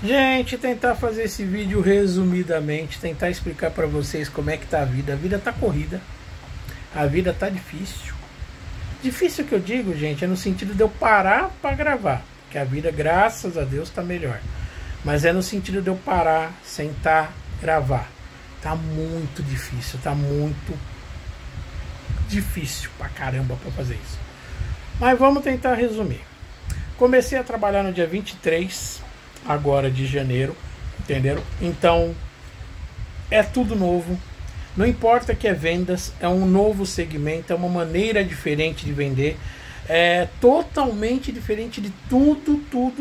Gente, tentar fazer esse vídeo resumidamente, tentar explicar para vocês como é que tá a vida. A vida tá corrida, a vida tá difícil. Difícil que eu digo, gente, é no sentido de eu parar para gravar, que a vida, graças a Deus, tá melhor. Mas é no sentido de eu parar, sentar, gravar. Tá muito difícil, tá muito difícil pra caramba para fazer isso. Mas vamos tentar resumir. Comecei a trabalhar no dia 23 agora de janeiro, entenderam? Então é tudo novo, não importa que é vendas, é um novo segmento, é uma maneira diferente de vender, é totalmente diferente de tudo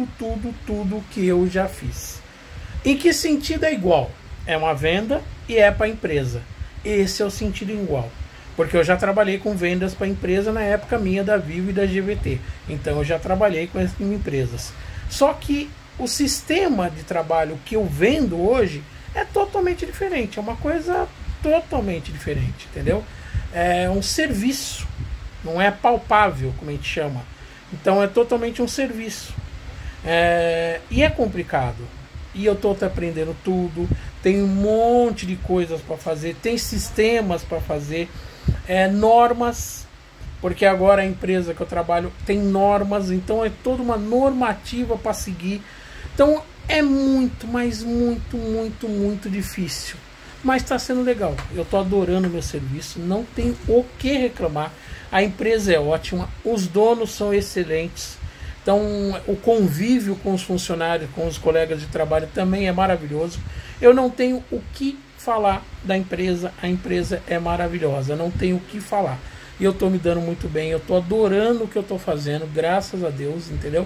que eu já fiz. Em que sentido é igual? É uma venda e é para a empresa. Esse é o sentido igual, porque eu já trabalhei com vendas para empresa na época minha da Vivo e da GVT, então eu já trabalhei com essas empresas. Só que o sistema de trabalho que eu vendo hoje é totalmente diferente, é uma coisa totalmente diferente, entendeu? É um serviço, não é palpável, como a gente chama. Então é totalmente um serviço. E é complicado. E eu estou aprendendo tudo, tem um monte de coisas para fazer, tem sistemas para fazer, normas, porque agora a empresa que eu trabalho tem normas, então é toda uma normativa para seguir. Então é muito, mas muito difícil. Mas está sendo legal. Eu estou adorando o meu serviço. Não tenho o que reclamar. A empresa é ótima. Os donos são excelentes. Então o convívio com os funcionários, com os colegas de trabalho também é maravilhoso. Eu não tenho o que falar da empresa. A empresa é maravilhosa. Não tenho o que falar. E eu estou me dando muito bem. Eu estou adorando o que eu estou fazendo. Graças a Deus, entendeu?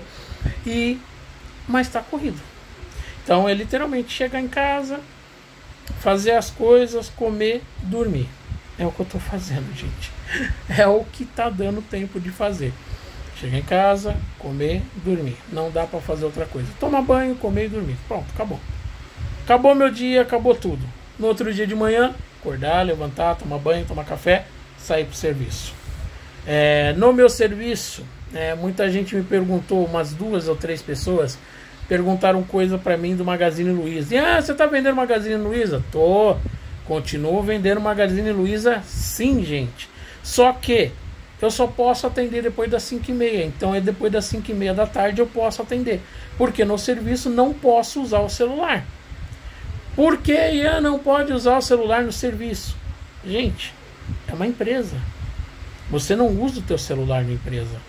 Mas está corrido. Então é literalmente chegar em casa, fazer as coisas, comer, dormir. É o que eu estou fazendo, gente. É o que está dando tempo de fazer. Chegar em casa, comer, dormir. Não dá para fazer outra coisa. Tomar banho, comer e dormir. Pronto, acabou. Acabou meu dia, acabou tudo. No outro dia de manhã, acordar, levantar, tomar banho, tomar café, sair para o serviço. No meu serviço, muita gente me perguntou, umas 2 ou 3 pessoas perguntaram coisa para mim do Magazine Luiza. Você tá vendendo Magazine Luiza? Tô. Continuo vendendo Magazine Luiza, sim, gente. Só que eu só posso atender depois das 5h30. Então é depois das 5h30 da tarde eu posso atender. Porque no serviço não posso usar o celular. Por que, Ian, não pode usar o celular no serviço? Gente, é uma empresa. Você não usa o teu celular na empresa.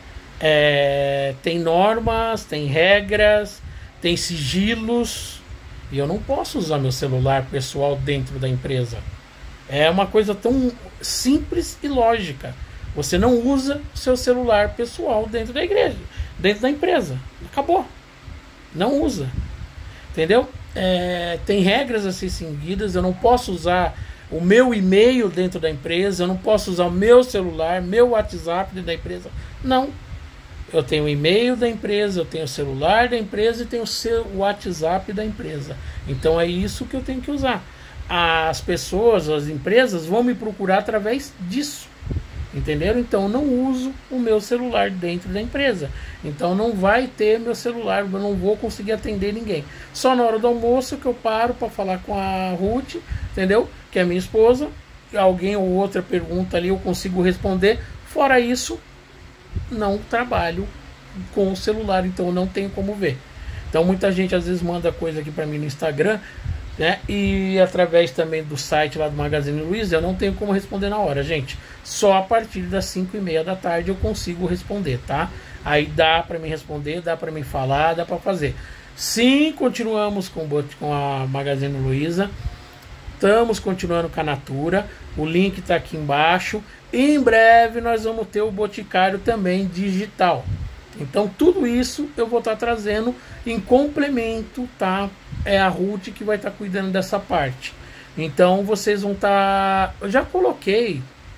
Tem normas, tem regras, tem sigilos, e eu não posso usar meu celular pessoal dentro da empresa. É uma coisa tão simples e lógica. Você não usa seu celular pessoal dentro da igreja, dentro da empresa. Acabou. Não usa. Entendeu? Tem regras a ser seguidas. Eu não posso usar o meu e-mail dentro da empresa, eu não posso usar o meu celular, meu WhatsApp dentro da empresa. Não. Eu tenho o e-mail da empresa, eu tenho o celular da empresa e tenho o seu WhatsApp da empresa. Então é isso que eu tenho que usar. As pessoas, as empresas vão me procurar através disso. Entenderam? Então eu não uso o meu celular dentro da empresa. Então não vai ter meu celular, eu não vou conseguir atender ninguém. Só na hora do almoço que eu paro para falar com a Ruth, entendeu? Que é minha esposa. Alguém ou outra pergunta ali, eu consigo responder. Fora isso, não trabalho com o celular, então eu não tenho como ver. Então muita gente às vezes manda coisa aqui para mim no Instagram, né? E através também do site lá do Magazine Luiza, eu não tenho como responder na hora, gente. Só a partir das 5h30 da tarde eu consigo responder, tá? Aí dá para me responder, dá para me falar, dá para fazer. Sim, continuamos com a Magazine Luiza. Estamos continuando com a Natura. O link está aqui embaixo. Em breve nós vamos ter o Boticário também digital. Então tudo isso eu vou estar trazendo em complemento, tá? É a Ruth que vai estar cuidando dessa parte. Então vocês vão estar... Eu já coloquei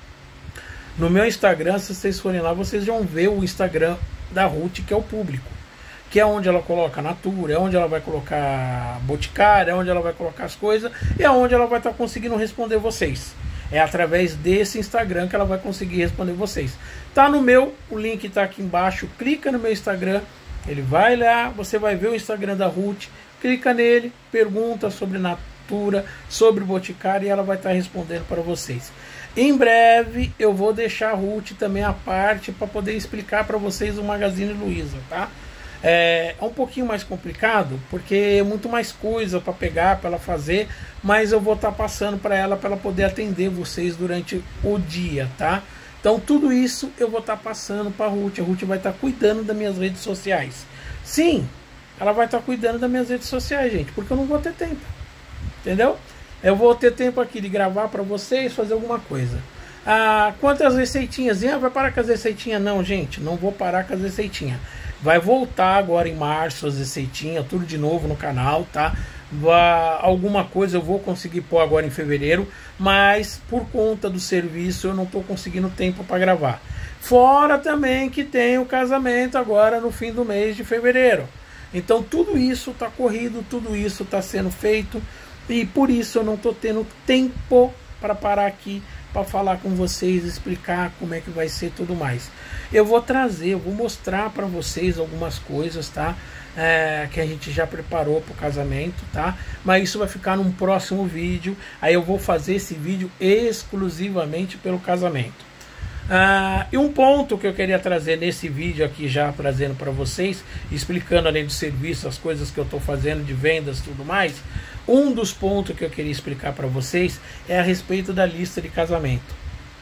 no meu Instagram, se vocês forem lá, vocês vão ver o Instagram da Ruth, que é o público. Que é onde ela coloca a Natura, é onde ela vai colocar Boticário, é onde ela vai colocar as coisas, e é onde ela vai estar conseguindo responder vocês. É através desse Instagram que ela vai conseguir responder vocês. Tá no meu, o link tá aqui embaixo, clica no meu Instagram, ele vai lá, você vai ver o Instagram da Ruth, clica nele, pergunta sobre Natura, sobre Boticário, e ela vai estar respondendo para vocês. Em breve eu vou deixar a Ruth também à parte para poder explicar para vocês o Magazine Luiza, tá? É um pouquinho mais complicado, porque é muito mais coisa para pegar, para ela fazer, mas eu vou estar passando para ela poder atender vocês durante o dia, tá? Então tudo isso eu vou estar passando para a Ruth vai estar cuidando das minhas redes sociais. Sim, ela vai estar cuidando das minhas redes sociais, gente, porque eu não vou ter tempo, entendeu? Eu vou ter tempo aqui de gravar para vocês, fazer alguma coisa. Quanto às receitinhas, vai parar com as receitinhas? Não, gente, não vou parar com as receitinhas. Vai voltar agora em março as receitinhas, tudo de novo no canal, tá? Alguma coisa eu vou conseguir pôr agora em fevereiro, mas por conta do serviço eu não estou conseguindo tempo para gravar. Fora também que tem o casamento agora no fim do mês de fevereiro. Então tudo isso está corrido, tudo isso está sendo feito, e por isso eu não estou tendo tempo para parar aqui para falar com vocês, explicar como é que vai ser tudo mais. Eu vou trazer, eu vou mostrar para vocês algumas coisas, tá? Que a gente já preparou para o casamento, tá? Mas isso vai ficar num próximo vídeo. Aí eu vou fazer esse vídeo exclusivamente pelo casamento. E um ponto que eu queria trazer nesse vídeo aqui, já trazendo para vocês, explicando além do serviço, as coisas que eu estou fazendo de vendas e tudo mais. Um dos pontos que eu queria explicar para vocês é a respeito da lista de casamento.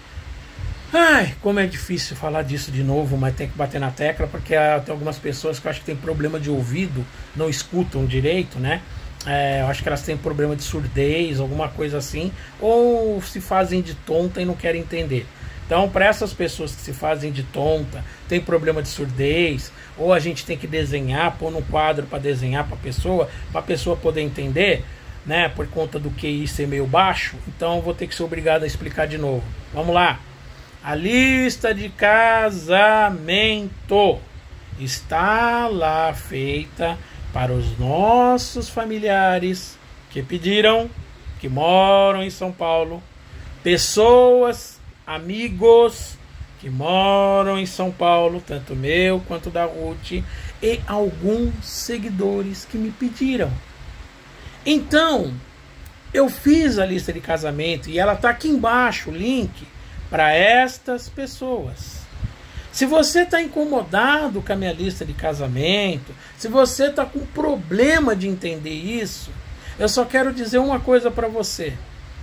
Ai, como é difícil falar disso de novo, mas tem que bater na tecla, porque tem algumas pessoas que eu acho que tem problema de ouvido, não escutam direito, né? Eu acho que elas têm problema de surdez, alguma coisa assim, ou se fazem de tonta e não querem entender. Então, para essas pessoas que se fazem de tonta, tem problema de surdez, ou a gente tem que desenhar, pôr no quadro para desenhar para a pessoa poder entender, né? Por conta do QI ser meio baixo, então eu vou ter que ser obrigado a explicar de novo. Vamos lá. A lista de casamento está lá feita para os nossos familiares que pediram, que moram em São Paulo, pessoas, amigos que moram em São Paulo, tanto meu quanto da Ruth, e alguns seguidores que me pediram. Então, eu fiz a lista de casamento e ela está aqui embaixo, o link para estas pessoas. Se você está incomodado com a minha lista de casamento, se você está com problema de entender isso, eu só quero dizer uma coisa para você.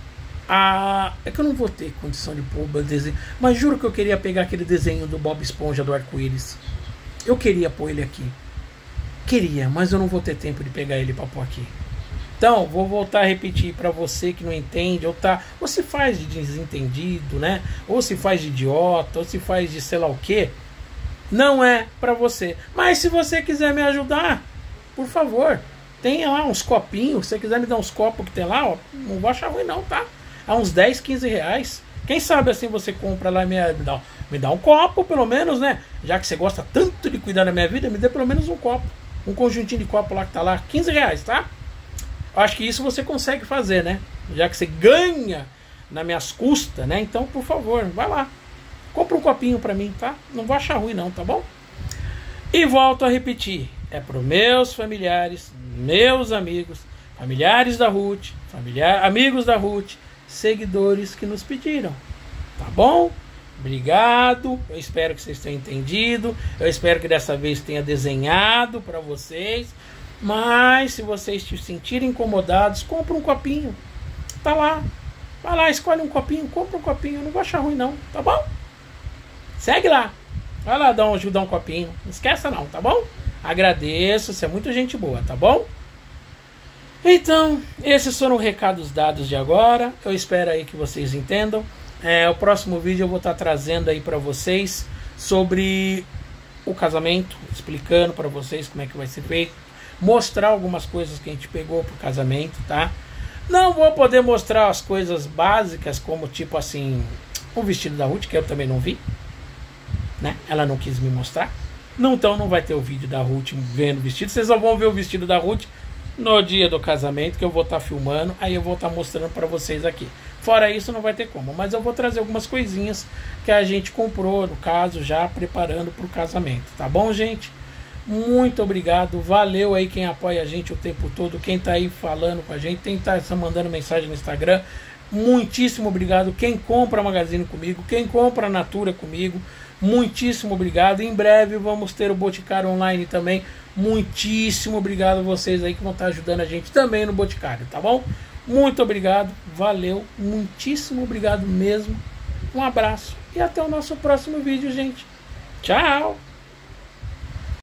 É que eu não vou ter condição de pôr o desenho, mas juro que eu queria pegar aquele desenho do Bob Esponja do arco-íris. Eu queria pôr ele aqui. Queria, mas eu não vou ter tempo de pegar ele para pôr aqui. Então, vou voltar a repetir para você que não entende, ou se faz de desentendido, né? Ou se faz de idiota, ou se faz de sei lá o que. Não é para você. Mas se você quiser me ajudar, por favor, tem lá uns copinhos. Se você quiser me dar uns copos que tem lá, ó, não vou achar ruim não, tá? A uns 10, 15 reais. Quem sabe assim você compra lá e me dá um copo, pelo menos, né? Já que você gosta tanto de cuidar da minha vida, me dê pelo menos um copo. Um conjuntinho de copo lá que tá lá, 15 reais, tá? Acho que isso você consegue fazer, né? Já que você ganha nas minhas custas, né? Então, por favor, vai lá. Compra um copinho pra mim, tá? Não vou achar ruim não, tá bom? E volto a repetir. É para os meus familiares, meus amigos, familiares da Ruth, amigos da Ruth, seguidores que nos pediram. Tá bom? Obrigado. Eu espero que vocês tenham entendido. Eu espero que dessa vez tenha desenhado para vocês. Mas se vocês se sentirem incomodados, compra um copinho. Tá lá. Vai lá, escolhe um copinho, compra um copinho. Eu não vou achar ruim não, tá bom? Segue lá. Vai lá ajudar um copinho. Não esqueça não, tá bom? Agradeço, você é muito gente boa, tá bom? Então, esses foram os recados dados de agora. Eu espero aí que vocês entendam. O próximo vídeo eu vou estar trazendo aí para vocês sobre o casamento, explicando para vocês como é que vai ser feito. Mostrar algumas coisas que a gente pegou pro casamento, tá? Não vou poder mostrar as coisas básicas, como tipo assim, o vestido da Ruth, que eu também não vi, né? Ela não quis me mostrar. Então não vai ter o vídeo da Ruth vendo o vestido. Vocês só vão ver o vestido da Ruth no dia do casamento, que eu vou estar filmando. Aí eu vou estar mostrando para vocês aqui. Fora isso não vai ter como. Mas eu vou trazer algumas coisinhas que a gente comprou, no caso, já preparando para o casamento. Tá bom, gente? Muito obrigado, valeu aí quem apoia a gente o tempo todo, quem tá aí falando com a gente, quem tá mandando mensagem no Instagram, muitíssimo obrigado, quem compra Magazine comigo, quem compra Natura comigo, muitíssimo obrigado. Em breve vamos ter o Boticário online também, muitíssimo obrigado a vocês aí que vão estar ajudando a gente também no Boticário, tá bom? Muito obrigado, valeu, muitíssimo obrigado mesmo, um abraço e até o nosso próximo vídeo, gente. Tchau!